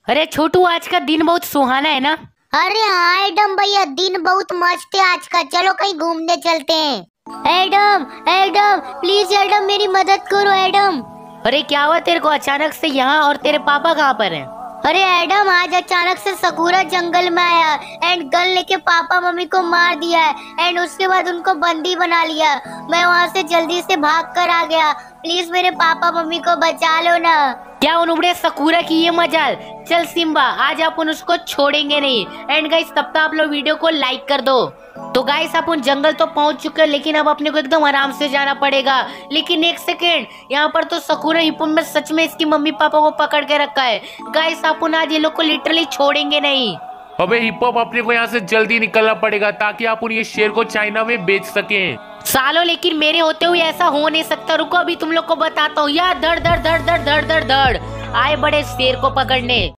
अरे छोटू, आज का दिन बहुत सुहाना है ना। अरे हाँ एडम भैया, दिन बहुत मस्त है आज का। चलो कहीं घूमने चलते हैं। एडम एडम प्लीज एडम, मेरी मदद करो एडम। अरे क्या हुआ तेरे को अचानक से यहाँ, और तेरे पापा कहाँ पर हैं? अरे एडम, आज अचानक से सकूरा जंगल में आया एंड गन लेके पापा मम्मी को मार दिया है एंड उसके बाद उनको बंदी बना लिया। मैं वहाँ से जल्दी से भाग कर आ गया। प्लीज मेरे पापा मम्मी को बचा लो ना। क्या उन उबड़े सकूरा की ये मजाल। चल सिम्बा, आज अपन उसको छोड़ेंगे नहीं। एंड गाइस, तब तक आप लोग वीडियो को लाइक कर दो। तो गाइस, अपन जंगल तो पहुंच चुके हैं, लेकिन अब अपने को एकदम आराम से जाना पड़ेगा। लेकिन एक सेकेंड, यहाँ पर तो सकूरा हिप्पो में सच में इसकी मम्मी पापा को पकड़ के रखा है। गाइस, अपन आज ये लोग को लिटरली छोड़ेंगे नहीं। अबे हिप्पो, अपने को यहाँ से जल्दी निकलना पड़ेगा ताकि अपन ये शेर को चाइना में बेच सकें। सालों, लेकिन मेरे होते हुए ऐसा हो नहीं सकता। रुको, अभी तुम लोग को बताता हूँ। यार धड़ धड़ धड़ धड़ धड़ धड़ धड़ आए बड़े शेर को पकड़ने।